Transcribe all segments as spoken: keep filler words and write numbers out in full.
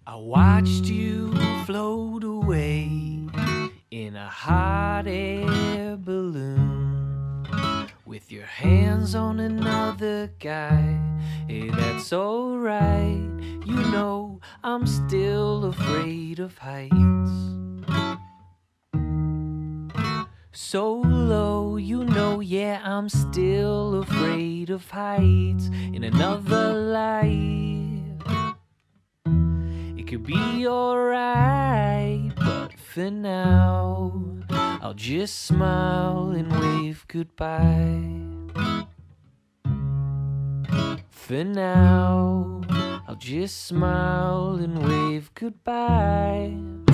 I watched you float away in a hot air balloon with your hands on another guy. Hey, that's alright, you know I'm still afraid of heights. So low, you know, yeah, I'm still afraid of heights. In another life it could be alright, but for now I'll just smile and wave goodbye. For now I'll just smile and wave goodbye.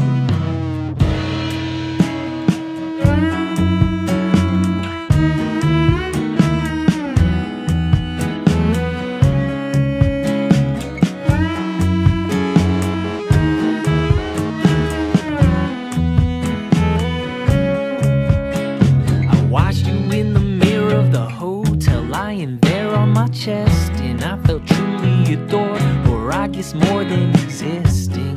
Lying there on my chest, and I felt truly adored, or I guess more than existing.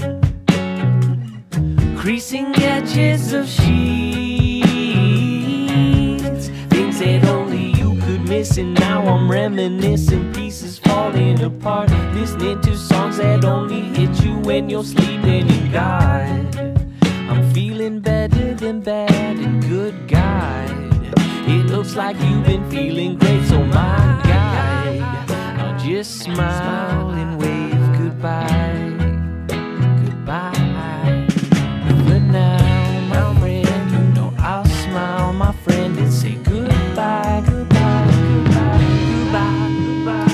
Creasing edges of sheets, things that only you could miss, and now I'm reminiscing, pieces falling apart, listening to songs that only hit you when you're sleeping in God. I'm feeling better than bad and good guide. It looks like you've been feeling great, so my guide, I'll just smile and wave goodbye, goodbye. For now, my friend, you know I'll smile, my friend, and say goodbye, goodbye, goodbye, goodbye, goodbye.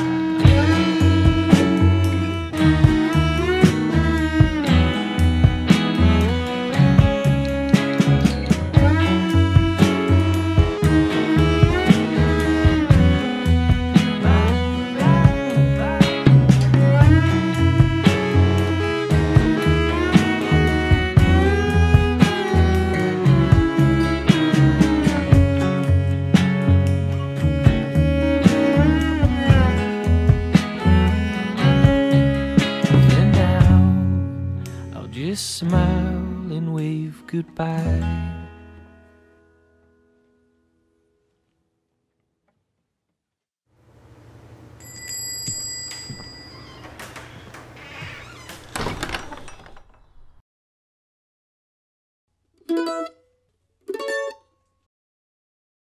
Just smile and wave goodbye.